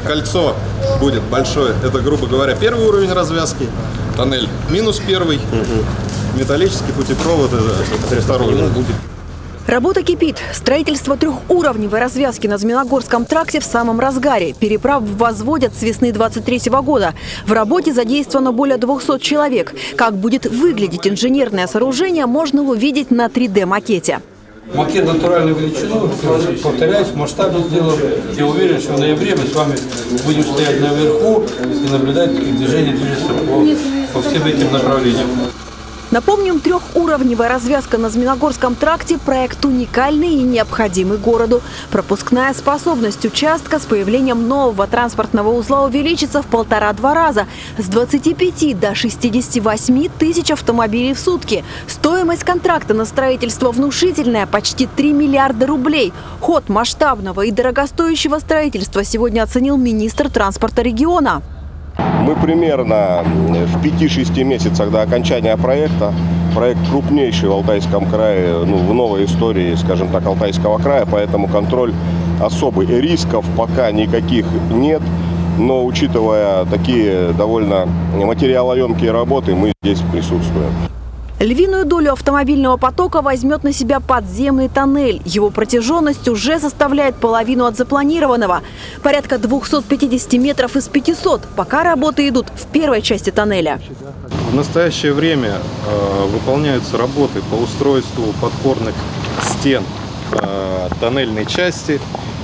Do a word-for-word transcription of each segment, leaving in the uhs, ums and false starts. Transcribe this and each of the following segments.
Кольцо будет большое. Это, грубо говоря, первый уровень развязки. Тоннель минус первый. Угу. Металлический путепровод это второй будет. Работа кипит. Строительство трехуровневой развязки на Змеиногорском тракте в самом разгаре. Переправ возводят с весны двадцать третьего года. В работе задействовано более двухсот человек. Как будет выглядеть инженерное сооружение, можно увидеть на три дэ макете. Макет натуральной величины, повторяюсь, в масштабе сделан. Я уверен, что в ноябре мы с вами будем стоять наверху и наблюдать, как движение движется по, по всем этим направлениям. Напомним, трехуровневая развязка на Змеиногорском тракте – проект уникальный и необходимый городу. Пропускная способность участка с появлением нового транспортного узла увеличится в полтора-два раза – с двадцати пяти до шестидесяти восьми тысяч автомобилей в сутки. Стоимость контракта на строительство внушительная – почти три миллиарда рублей. Ход масштабного и дорогостоящего строительства сегодня оценил министр транспорта региона. Мы примерно в пяти-шести месяцах до окончания проекта. Проект крупнейший в Алтайском крае, ну, в новой истории, скажем так, Алтайского края, поэтому контроль особый. Рисков пока никаких нет, но учитывая такие довольно материалоемкие работы, мы здесь присутствуем. Львиную долю автомобильного потока возьмет на себя подземный тоннель. Его протяженность уже составляет половину от запланированного. Порядка двухсот пятидесяти метров из пятисот. Пока работы идут в первой части тоннеля. В настоящее время э, выполняются работы по устройству подпорных стен э, тоннельной части.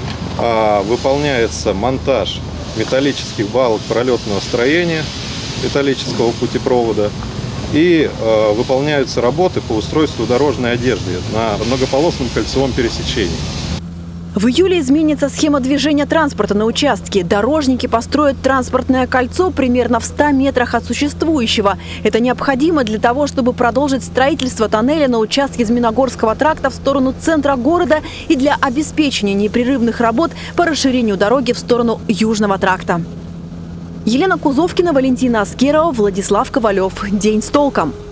Э, выполняется монтаж металлических балок пролетного строения, металлического путепровода. И э, выполняются работы по устройству дорожной одежды на многополосном кольцевом пересечении. В июле изменится схема движения транспорта на участке. Дорожники построят транспортное кольцо примерно в ста метрах от существующего. Это необходимо для того, чтобы продолжить строительство тоннеля на участке Змеиногорского тракта в сторону центра города и для обеспечения непрерывных работ по расширению дороги в сторону Южного тракта. Елена Кузовкина, Валентина Аскерова, Владислав Ковалев. День с толком.